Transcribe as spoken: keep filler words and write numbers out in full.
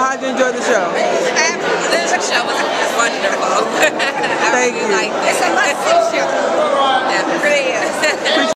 how'd you enjoy the show? The show was wonderful. I Thank really you.